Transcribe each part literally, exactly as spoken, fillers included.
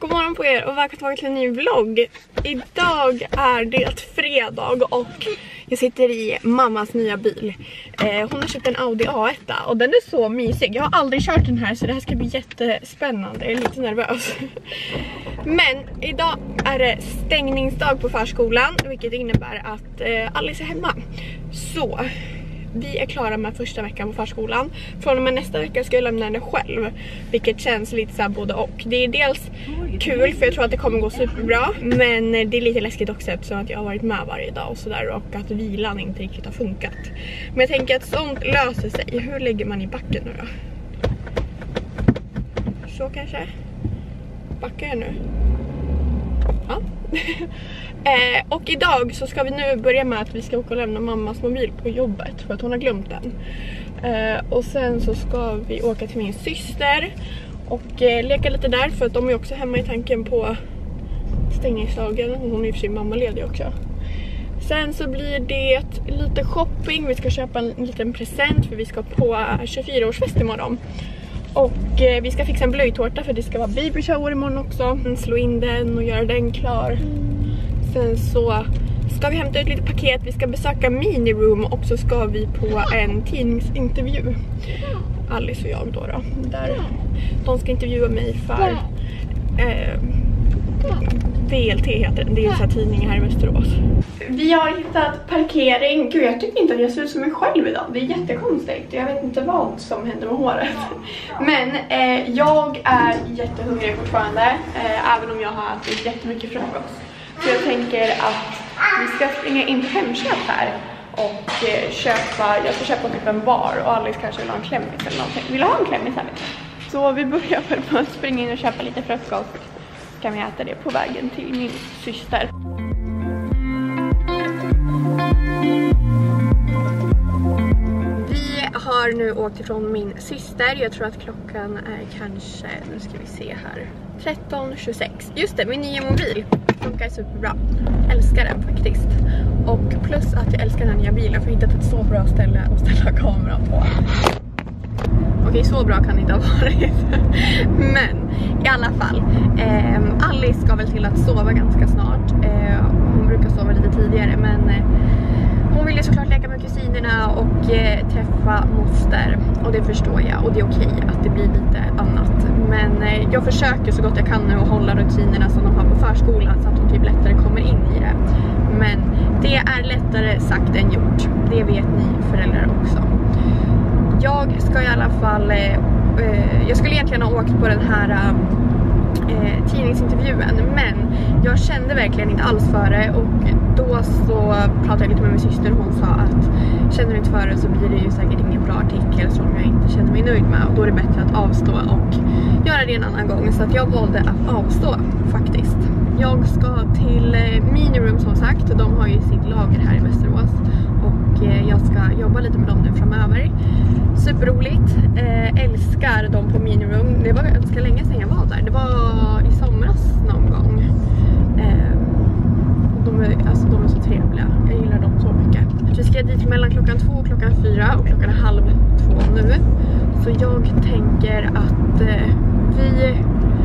God morgon på er och välkommen tillbaka till en ny vlogg. Idag är det fredag och jag sitter i mammas nya bil. eh, Hon har köpt en Audi A ett och den är så mysig. Jag har aldrig kört den här så det här ska bli jättespännande. Jag är lite nervös. Men idag är det stängningsdag på förskolan, vilket innebär att eh, Alice är hemma. Så vi är klara med första veckan på förskolan. Från och med nästa vecka ska jag lämna henne själv, vilket känns lite så här både och. Det är dels kul för jag tror att det kommer gå superbra, men det är lite läskigt också eftersom att jag har varit med varje dag och sådär, och att vilan inte riktigt har funkat. Men jag tänker att sånt löser sig. Hur lägger man i backen nu då? Så kanske. Backar jag nu? Ja. eh, och idag så ska vi nu börja med att vi ska åka och lämna mammas mobil på jobbet för att hon har glömt den. Eh, och sen så ska vi åka till min syster och eh, leka lite där, för att de är också hemma i tanken på stängningsdagen. Hon är ju för sin mammaledig också. Sen så blir det lite shopping. Vi ska köpa en liten present för vi ska på tjugofyra-årsfest imorgon. Och eh, vi ska fixa en blöjtårta för det ska vara baby shower imorgon också. Slå in den och göra den klar. Sen så ska vi hämta ut lite paket. Vi ska besöka Miniroom och så ska vi på en tidningsintervju. Alice och jag då då. Där de ska intervjua mig för eh, V L T heter det. Det är en sån här tidning här i Västerås. Vi har hittat parkering. Gud, jag tycker inte att jag ser ut som mig själv idag. Det är jättekonstigt. Jag vet inte vad som händer med håret. Men eh, jag är jättehungrig fortfarande. Eh, även om jag har ätit jättemycket frukost. Så jag tänker att vi ska springa in på Hemköp här. Och eh, köpa, jag ska köpa typ en bar. Och Alice kanske vill ha en klämmis eller någonting. Vill du ha en klämmis här? Så vi börjar med att springa in och köpa lite frukost. Kan vi äta det på vägen till min syster. Vi har nu åkt ifrån min syster. Jag tror att klockan är kanske, nu ska vi se här, tretton tjugosex. Just det, min nya mobil funkar superbra. Älskar den faktiskt. Och plus att jag älskar den här nya bilen för jag har hittat ett så bra ställe att ställa kameran på. Okej, så bra kan det inte ha varit. Men i alla fall, eh, Alice ska väl till att sova ganska snart. eh, Hon brukar sova lite tidigare, men eh, hon vill ju såklart leka med kusinerna och eh, träffa moster. Och det förstår jag, och det är okej att det blir lite annat. Men eh, jag försöker så gott jag kan nu att hålla rutinerna som de har på förskolan, så att hon typ lättare kommer in i det. Men det är lättare sagt än gjort. Det vet ni föräldrar också. Jag ska i alla fall, eh, jag skulle egentligen ha åkt på den här eh, tidningsintervjun, men jag kände verkligen inte alls för det. Och då så pratade jag lite med min syster och hon sa att känner du inte för det så blir det ju säkert ingen bra artikel som jag inte känner mig nöjd med. Och då är det bättre att avstå och göra det en annan gång. Så att jag valde att avstå faktiskt. Jag ska till eh, Miniroom som sagt. De har ju sitt lager här i Västerås. Och eh, jag ska jobba lite med dem nu framöver. Superroligt. Eh, älskar dem på Miniroom. Det var ganska länge sedan jag var där. Det var i somras någon gång. Eh, de, är, alltså, de är så trevliga. Jag gillar dem så mycket. Vi ska dit mellan klockan två och klockan fyra. Och klockan är halv två nu. Så jag tänker att eh, vi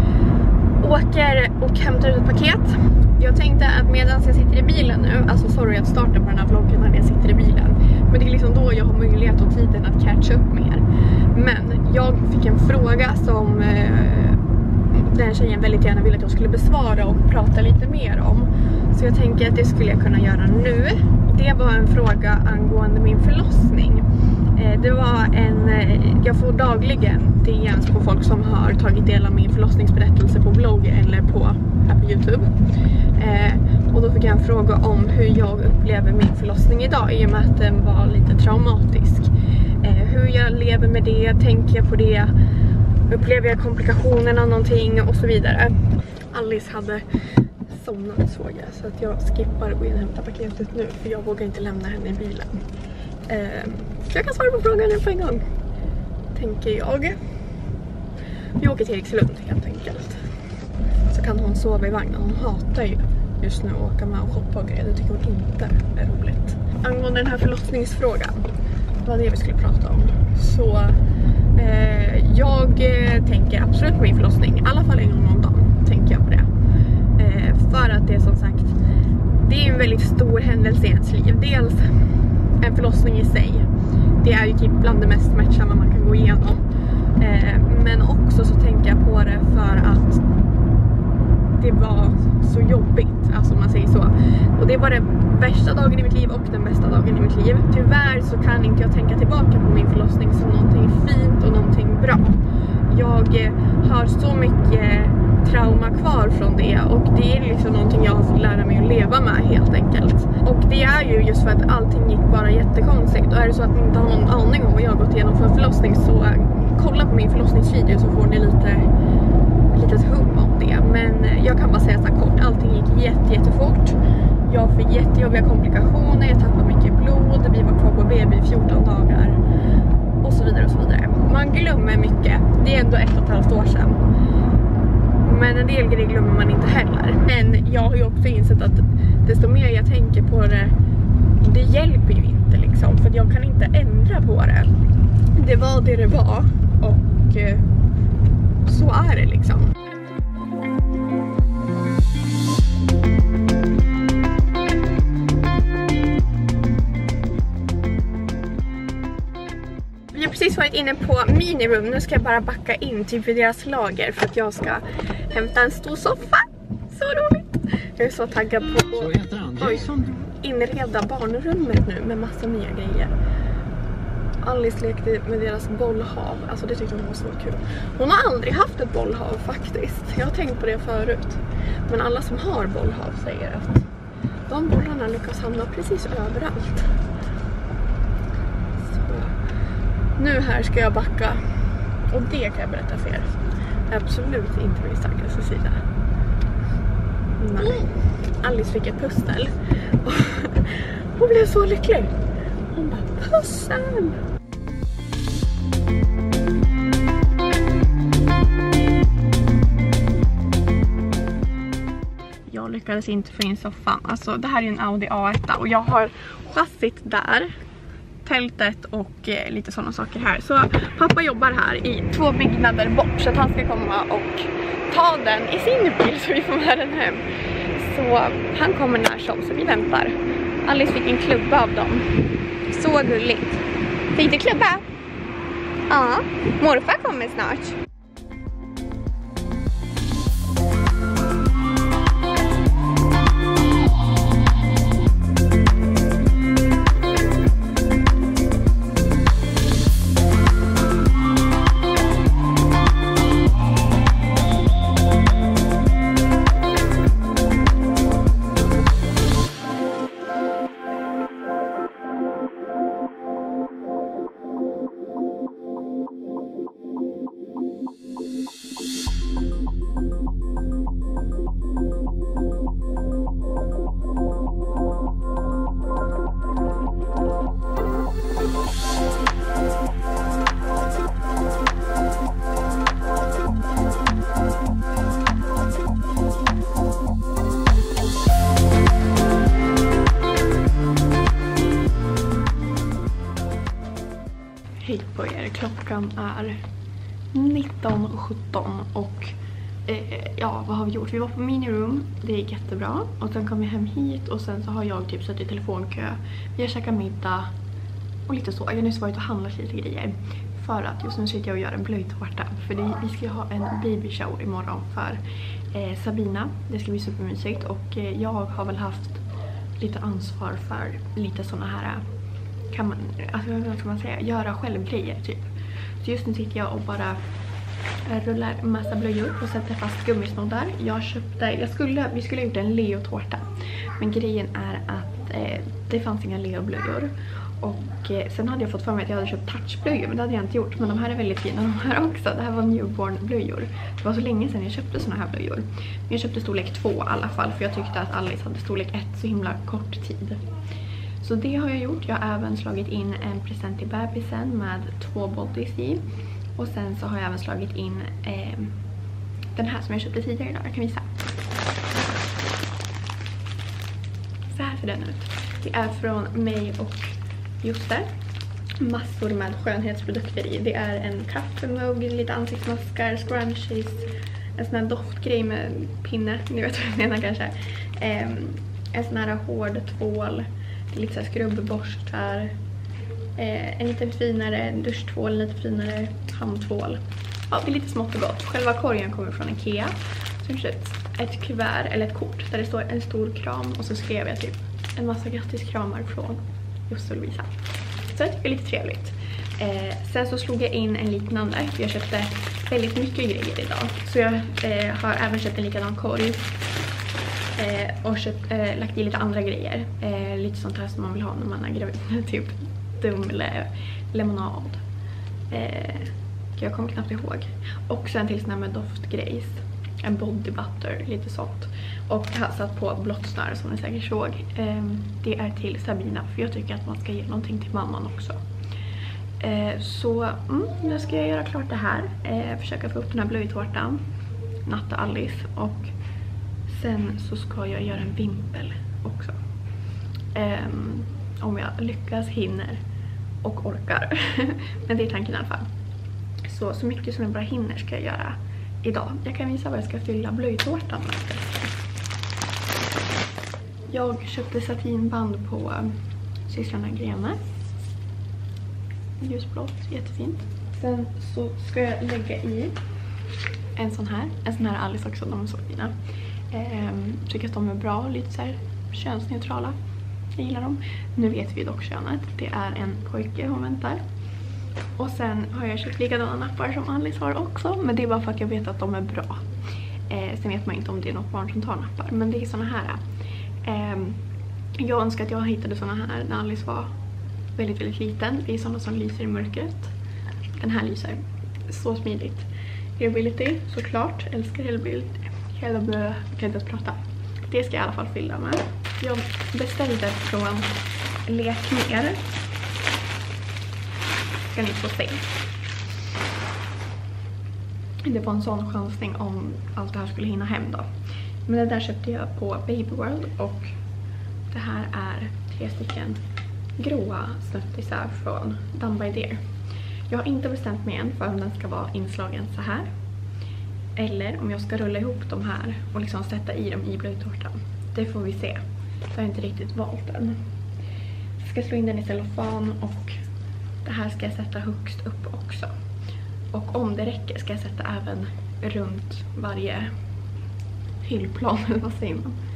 åker och hämtar ut ett paket. Jag tänkte att medan jag sitter i bilen nu, alltså sorry att starta på den här vloggen när jag sitter i bilen, men det är liksom då jag har möjlighet och tiden att catcha upp mer. Men jag fick en fråga som eh, den tjejen väldigt gärna ville att jag skulle besvara och prata lite mer om. Så jag tänker att det skulle jag kunna göra nu. Det var en fråga angående min förlossning. Det var en, jag får dagligen D M's på folk som har tagit del av min förlossningsberättelse på blogg eller på, här på YouTube. Eh, och då fick jag en fråga om hur jag upplever min förlossning idag, i och med att den var lite traumatisk. Eh, hur jag lever med det, tänker jag på det, upplever jag komplikationerna någonting och så vidare. Alice hade somnat, såg jag, så att jag skippar att gå in och hämta paketet nu, för jag vågar inte lämna henne i bilen. Eh, så jag kan svara på frågan nu på en gång, tänker jag. Vi åker till Erikslund helt enkelt. Så kan hon sova i vagnen. Hon hatar ju just nu att åka med och shoppa och grejer. Det tycker hon inte är roligt. Angående den här förlossningsfrågan, vad det vi skulle prata om. Så eh, jag eh, tänker absolut på min förlossning. I alla fall en gång om dagen tänker jag på det. väldigt stor händelse i ens liv. Dels en förlossning i sig. Det är ju typ bland det mest smärtsamma man kan gå igenom. Eh, men också så tänker jag på det för att det var så jobbigt, alltså om man säger så. Och det var den värsta dagen i mitt liv och den bästa dagen i mitt liv. Tyvärr så kan inte jag tänka tillbaka på min förlossning som någonting fint och någonting bra. Jag eh, har så mycket trauma kvar från det och det är liksom någonting jag har fått lära mig att leva med helt enkelt. Och det är ju just för att allting gick bara jättekonstigt. Och är det så att ni inte har någon aning om vad jag har gått igenom för en förlossning, så kolla på min förlossningsvideo så får ni lite litet hum om det. Men jag kan bara säga så här kort, allting gick jätte, jättefort. Jag fick jättejobbiga komplikationer, jag tappade mycket blod, vi var kvar på B B i fjorton dagar och så vidare och så vidare. Man glömmer mycket, det är ändå ett och ett halvt år sedan. Men en del grejer glömmer man inte heller. Men jag har ju också insett att desto mer jag tänker på det, det hjälper ju inte liksom. För jag kan inte ändra på det. Det var det det var. Och eh, så är det liksom. Jag har precis varit inne på minirum. Nu ska jag bara backa in typ vid deras lager för att jag ska hämta en stor soffa. Så roligt. Jag är så taggad på att oj, inreda barnrummet nu med massa nya grejer. Alice lekte med deras bollhav. Alltså det tyckte hon var så kul. Hon har aldrig haft ett bollhav faktiskt. Jag har tänkt på det förut. Men alla som har bollhav säger att de bollarna lyckas hamna precis överallt. Nu här ska jag backa. Och det kan jag berätta för er. Absolut inte min starkaste sida. Nej. Alice fick ett pussel. Hon blev så lycklig. Hon bara, pussel! Jag lyckades inte få in soffan. Alltså det här är en Audi A ett och jag har chassit där. Tältet och eh, lite sådana saker här. Så pappa jobbar här i två byggnader bort så att han ska komma och ta den i sin bil så vi får med den hem. Så han kommer när som, så vi väntar. Alice fick en klubba av dem. Så gulligt. Fick du klubba? Ja, morfar kommer snart. Hej på er, klockan är nitton sjutton och eh, ja, vad har vi gjort? Vi var på minirum, det gick jättebra och sen kom vi hem hit och sen så har jag typ suttit i telefonkö. Vi har käkat middag och lite så. Jag har nyss varit och handlat lite grejer för att just nu sitter jag och gör en blöjtårta för det, vi ska ha en baby shower imorgon för eh, Sabina. Det ska bli supermysigt och eh, jag har väl haft lite ansvar för lite såna här kan man, alltså vad ska man säga, göra självgrejer typ. Så just nu sitter jag och bara rullar massa blöjor och sätter fast gummisnoddar. Jag köpte, jag skulle, vi skulle ha gjort en Leo-tårta. Men grejen är att eh, det fanns inga Leo-blöjor. Och eh, sen hade jag fått för mig att jag hade köpt touchblöjor, men det hade jag inte gjort. Men de här är väldigt fina, de här också. Det här var newborn-blöjor. Det var så länge sedan jag köpte såna här blöjor. Men jag köpte storlek två i alla fall, för jag tyckte att Alice hade storlek ett så himla kort tid. Så det har jag gjort. Jag har även slagit in en present till bebisen med två bodys i. Och sen så har jag även slagit in eh, den här som jag köpte tidigare idag. Jag kan visa. Så här ser den ut. Det är från mig och Juste. Massor med skönhetsprodukter i. Det är en kaffemugg, lite ansiktsmaskar, scrunchies, en sån här doftgrej med pinne. Ni vet vad jag menar kanske. Eh, en sån här hård tvål, lite så här skrubbborstar, eh, en lite finare duschtvål, lite finare handtvål. Ja, det är lite smått och gott. Själva korgen kommer från Ikea. Så det är ett kuvert eller ett kort där det står en stor kram och så skrev jag typ en massa grattiskramar från just Lovisa. Så det är lite trevligt. Eh, sen så slog jag in en liknande, för jag köpte väldigt mycket grejer idag. Så jag eh, har även köpt en likadan korg. Eh, och köpt, eh, lagt i lite andra grejer. Eh, lite sånt här som man vill ha när man är gravid. Typ Dumle, lemonad. Eh, jag kommer knappt ihåg. Och sen till sån här med doftgrejs. En body butter, lite sånt. Och jag har satt på blått snöre som ni säkert såg. Eh, det är till Sabina, för jag tycker att man ska ge någonting till mamman också. Eh, så mm, nu ska jag göra klart det här. Eh, försöka få upp den här blöjtårtan. Natta Alice. Och sen så ska jag göra en vimpel också. Eh, om jag lyckas, hinner och orkar. Men det är tanken i alla fall. Så, så mycket som jag bara hinner ska jag göra idag. Jag kan visa vad jag ska fylla blöjtårtan med. Jag köpte satinband på systrarna Grene. Ljusblått, jättefint. Sen så ska jag lägga i en sån här. En sån här Alice också, de är så fina. Ehm, tycker att de är bra, lite så här könsneutrala. Jag gillar dem. Nu vet vi dock könet. Det är en pojke hon väntar. Och sen har jag köpt likadana nappar som Alice har också. Men det är bara för att jag vet att de är bra. Ehm, sen vet man inte om det är något barn som tar nappar. Men det är såna här. Ehm, jag önskar att jag hittade såna här när Alice var väldigt, väldigt liten. Det är sådana som lyser i mörkret. Den här lyser. Så smidigt. Hellbility, såklart. Älskar Hellbility. Hellbility. Jag kan inte ens prata. Det ska jag i alla fall fylla med. Jag beställde från Lekmer. Ska ni få se. Det var en sån chansning om allt det här skulle hinna hem då. Men det där köpte jag på Baby World. Och det här är tre stycken gråa snuttisar från Done by Deer. Jag har inte bestämt mig än för om den ska vara inslagen så här. Eller om jag ska rulla ihop de här och liksom sätta i dem i blöjtårtan. Det får vi se. Jag har inte riktigt valt den. Jag ska slå in den i cellofan och det här ska jag sätta högst upp också. Och om det räcker ska jag sätta även runt varje hyllplan, eller vad säger man?